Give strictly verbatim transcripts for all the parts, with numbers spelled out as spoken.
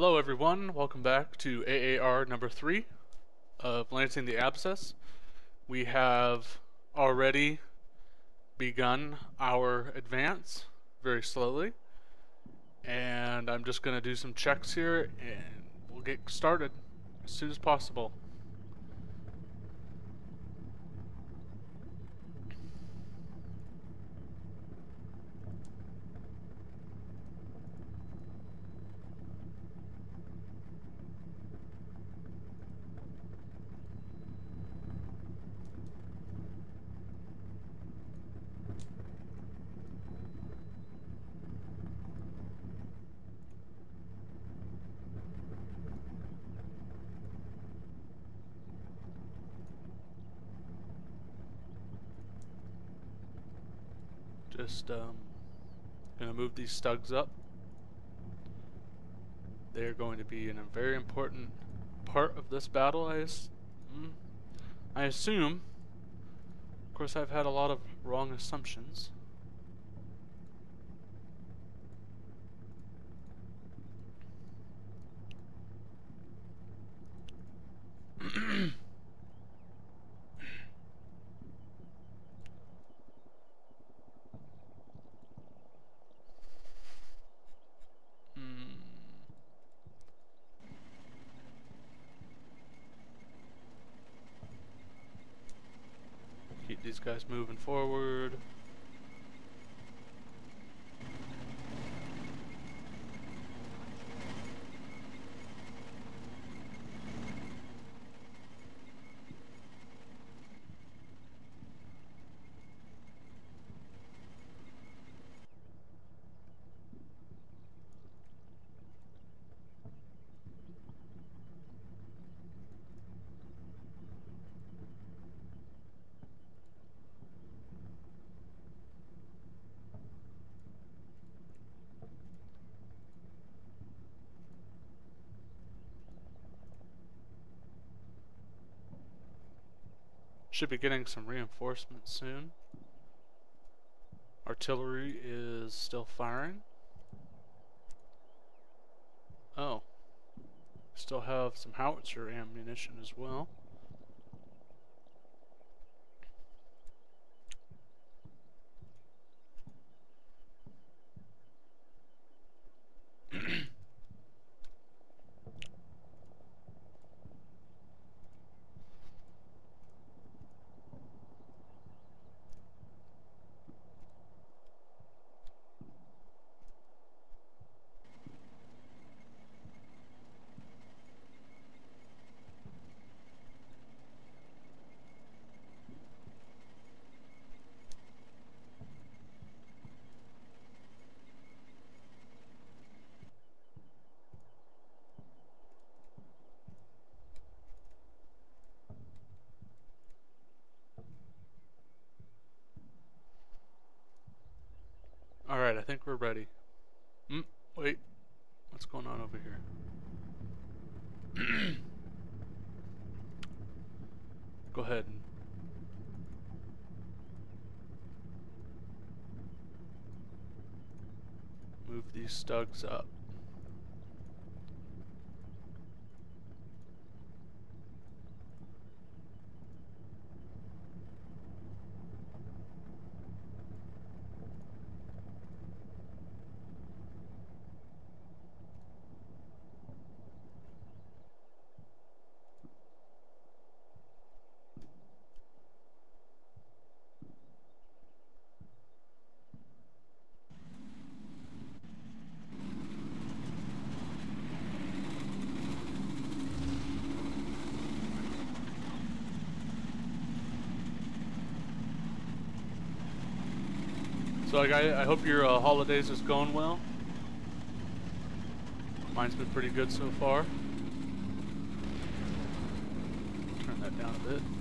Hello everyone, welcome back to A A R number three of Lancing the Abscess. We have already begun our advance very slowly, and I'm just going to do some checks here and we'll get started as soon as possible. Just um, gonna move these stugs up. They're going to be in a very important part of this battle, I, mm, I assume. Of course, I've had a lot of wrong assumptions. Keep these guys moving forward. Should be getting some reinforcements soon. Artillery is still firing. Oh. Still have some howitzer ammunition as well. Alright, I think we're ready. Mm, wait. What's going on over here? Go ahead and move these stugs up. So like, I, I hope your uh, holidays is going well. Mine's been pretty good so far. Turn that down a bit.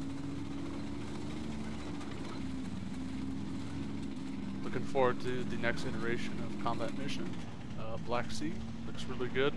Looking forward to the next iteration of combat mission. Uh, Black Sea looks really good.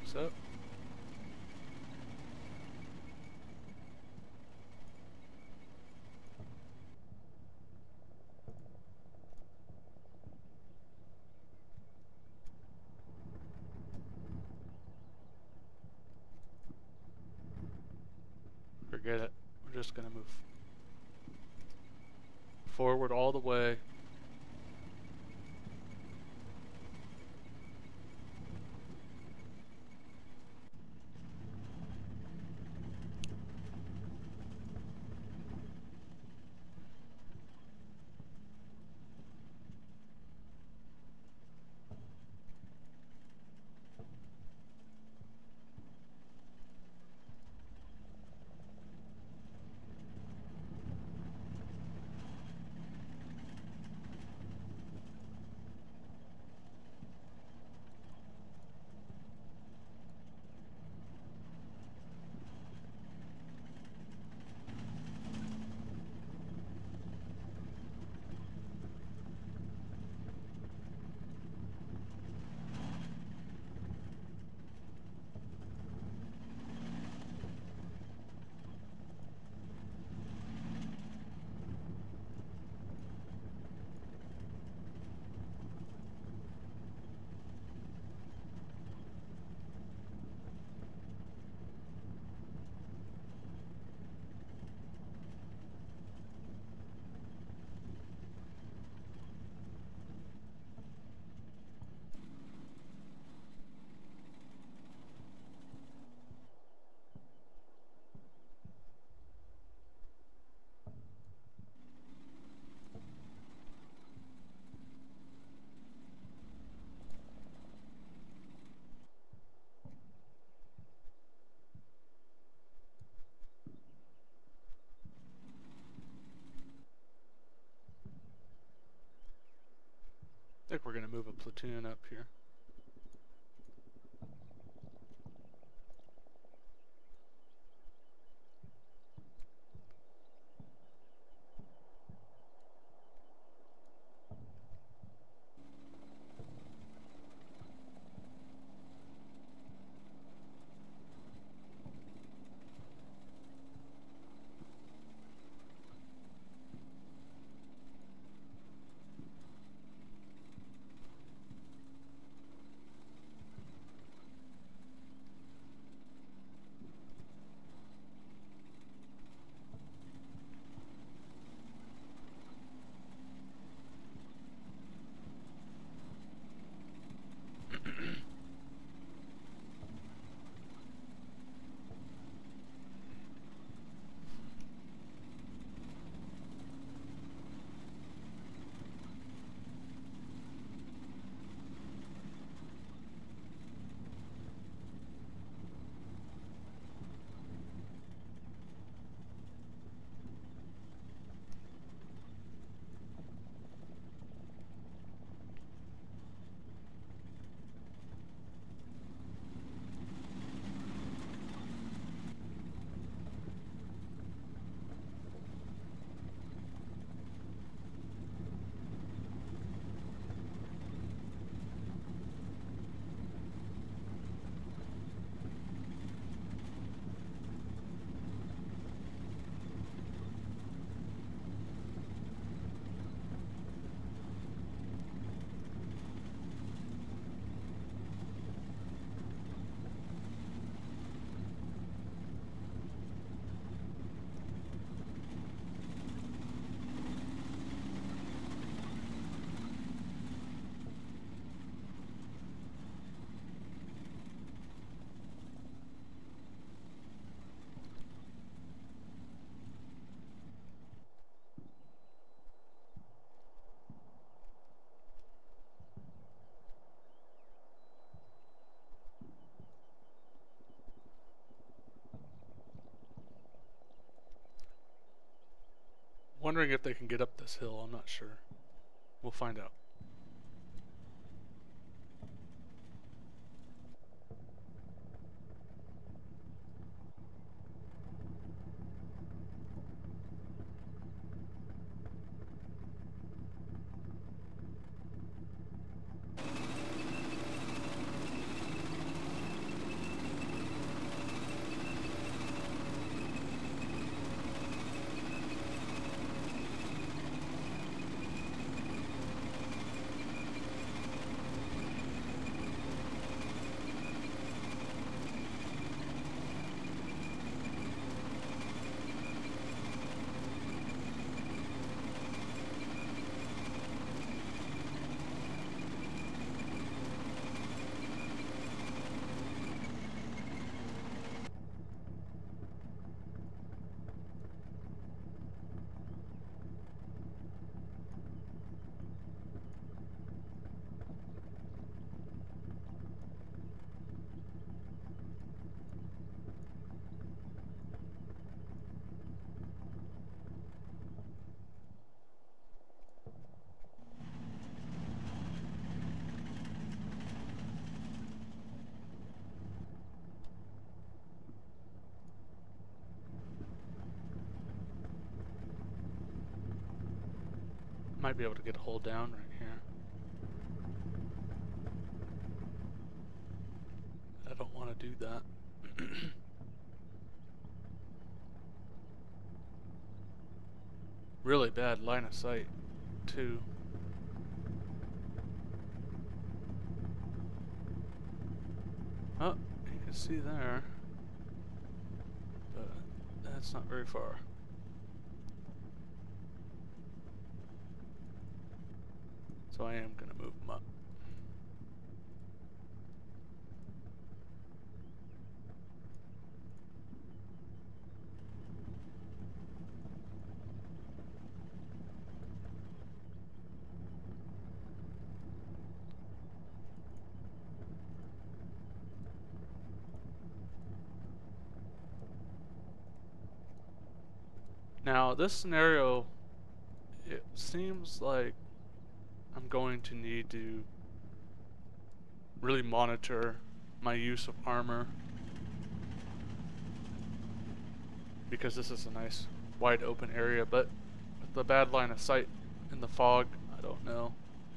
So. Forget it. We're just gonna move forward all the way. I think we're gonna move a platoon up here. Wondering if they can get up this hill, I'm not sure. We'll find out. Might be able to get a hole down right here. I don't want to do that. Really bad line of sight, too. Oh, you can see there, but that's not very far. So I am going to move them up. Now, this scenario, it seems like I'm going to need to really monitor my use of armor, because this is a nice wide open area, but with the bad line of sight in the fog, I don't know.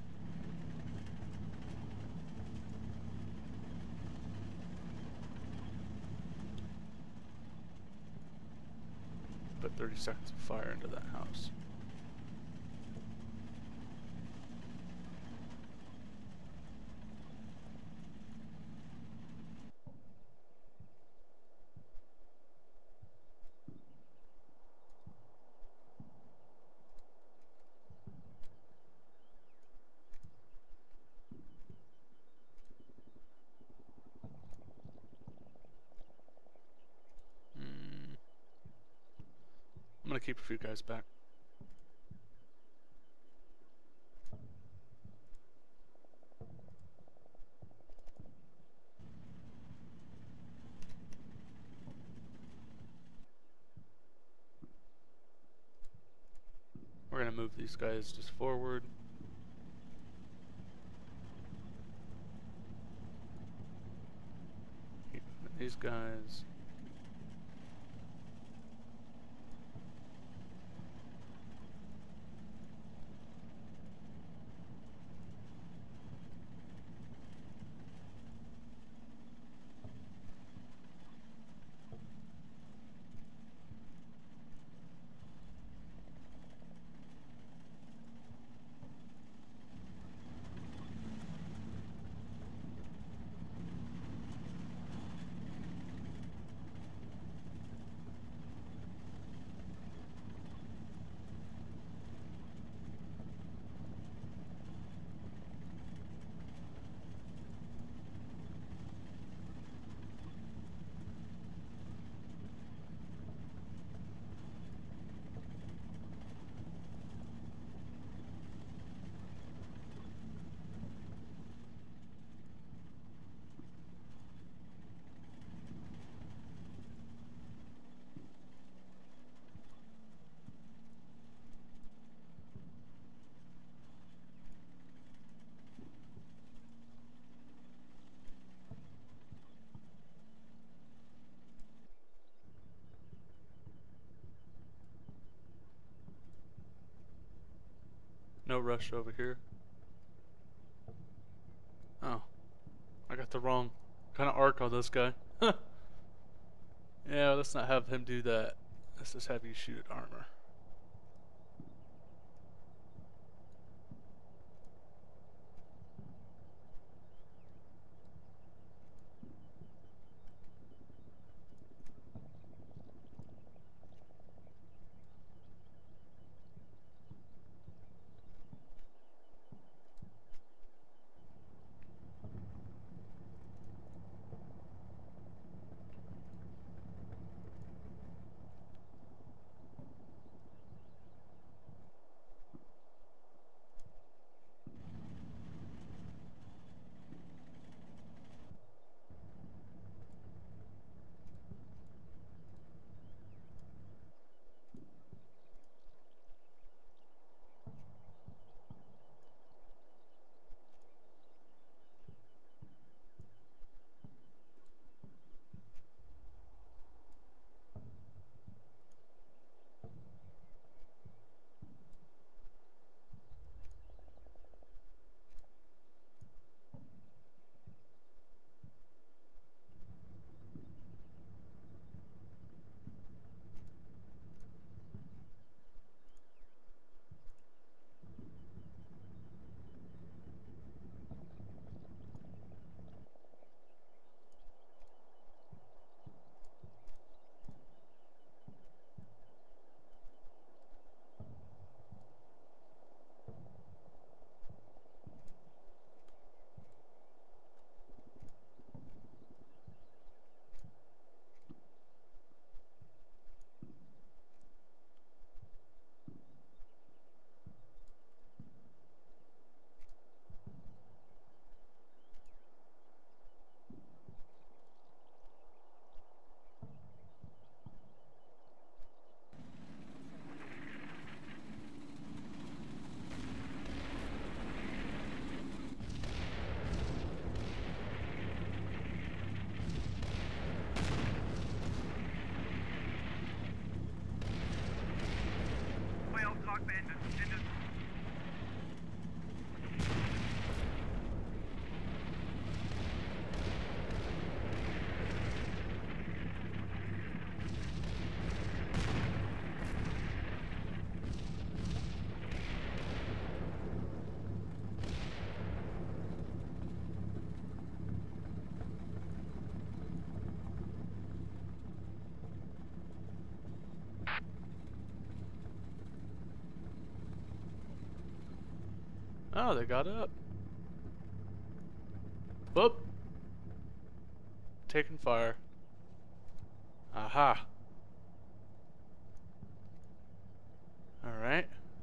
Put thirty seconds of fire into that house. Mm. I'm gonna keep a few guys back. We're gonna move these guys just forward. Keep moving these guys. No rush over here. Oh, I got the wrong kind of arc on this guy. Yeah, let's not have him do that. Let's just have you shoot at armor. Oh, they got up. Whoop. Taking fire. Aha. Alright.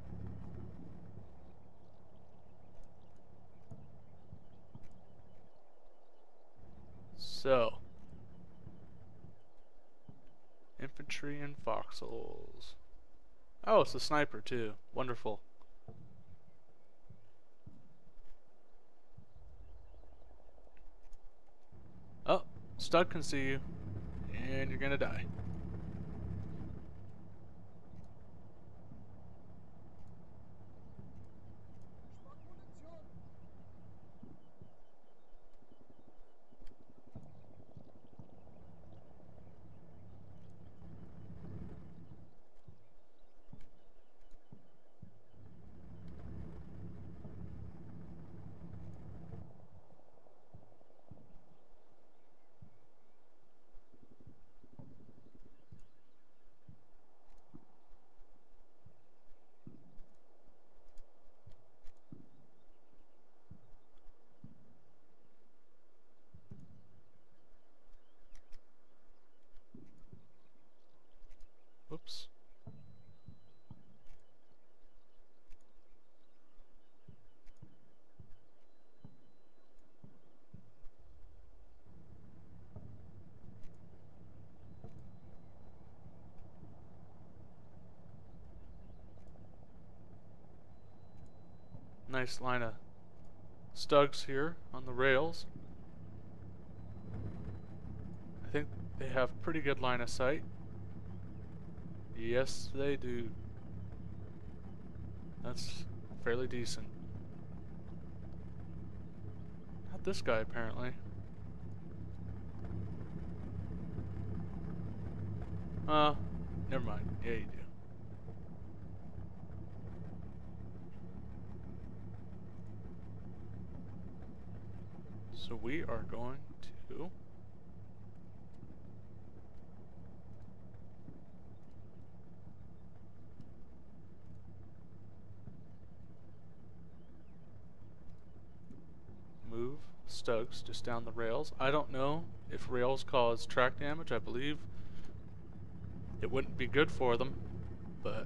So. Infantry and foxholes. Oh, it's a sniper too. Wonderful. Oh, Stud can see you. And you're gonna die. Whoops. Nice line of stugs here on the rails. I think they have pretty good line of sight. Yes, they do. That's fairly decent. Not this guy, apparently. Uh, never mind. Yeah, you do. So we are going to move Stugs just down the rails. I don't know if rails cause track damage. I believe it wouldn't be good for them, but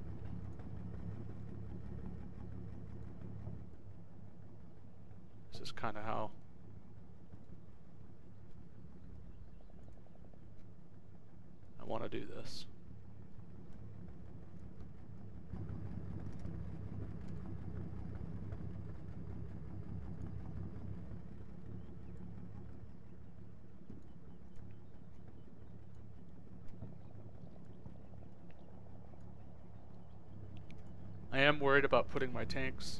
this is kind of how I want to do this. I am worried about putting my tanks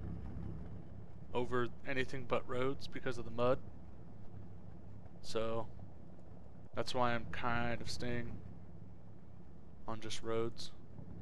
over anything but roads because of the mud. So that's why I'm kind of staying on just roads.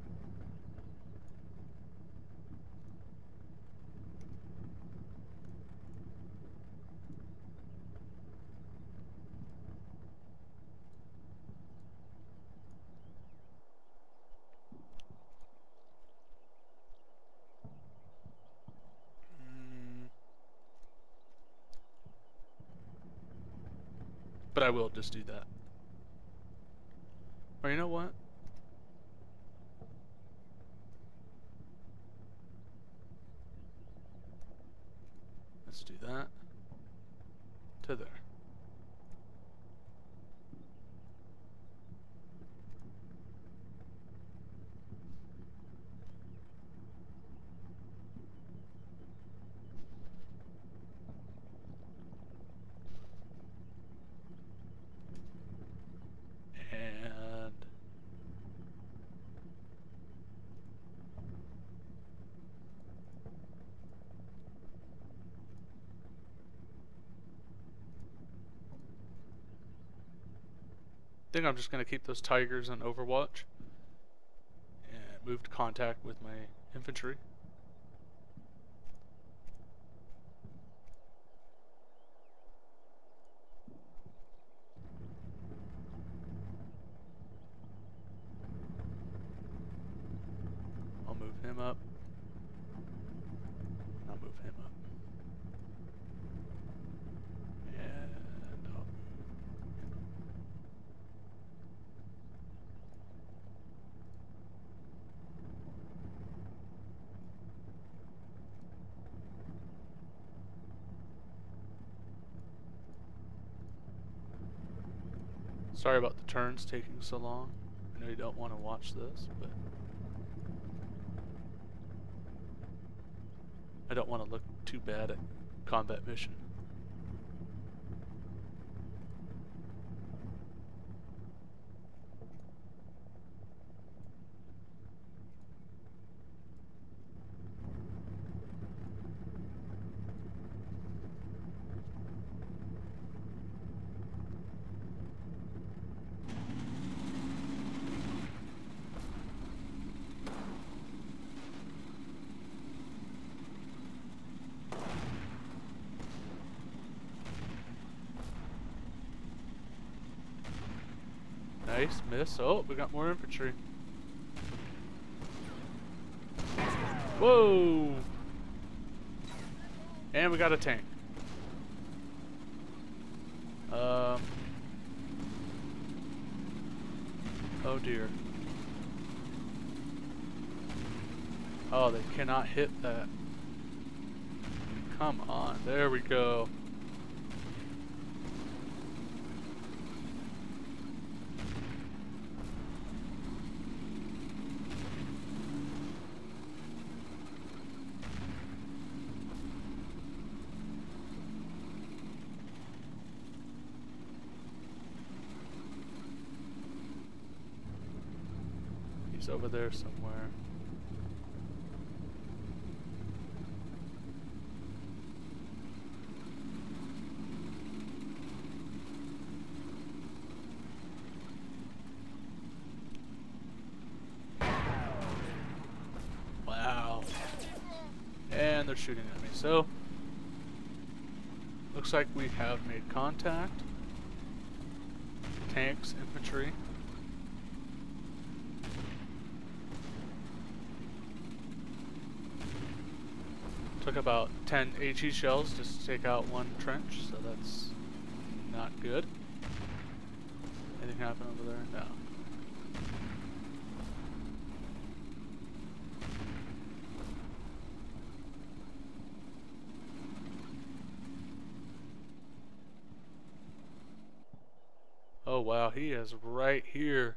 But I will just do that. Or you know what? Let's do that to there. And I think I'm just going to keep those tigers on Overwatch and move to contact with my infantry. I'll move him up. I'll move him up. And up. Sorry about the turns taking so long. I know you don't want to watch this, but I don't want to look too bad at combat mission. Nice miss. Oh, we got more infantry. Whoa! And we got a tank. Um. Oh dear. Oh, they cannot hit that. Come on. There we go. He's over there somewhere. Wow. And they're shooting at me. So, looks like we have made contact. Tanks, infantry. Took about ten HE shells just to take out one trench, so that's not good. Anything happen over there? No. Oh wow, he is right here.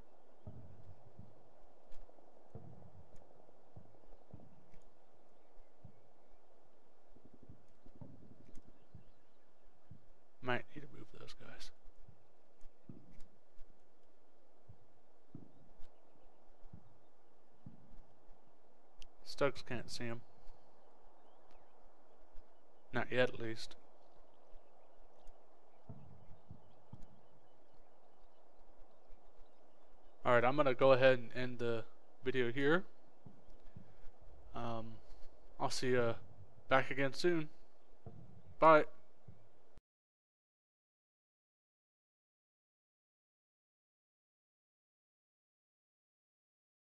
Might need to move those guys. Stugs can't see him. Not yet, at least. Alright, I'm gonna go ahead and end the video here. Um, I'll see you back again soon. Bye.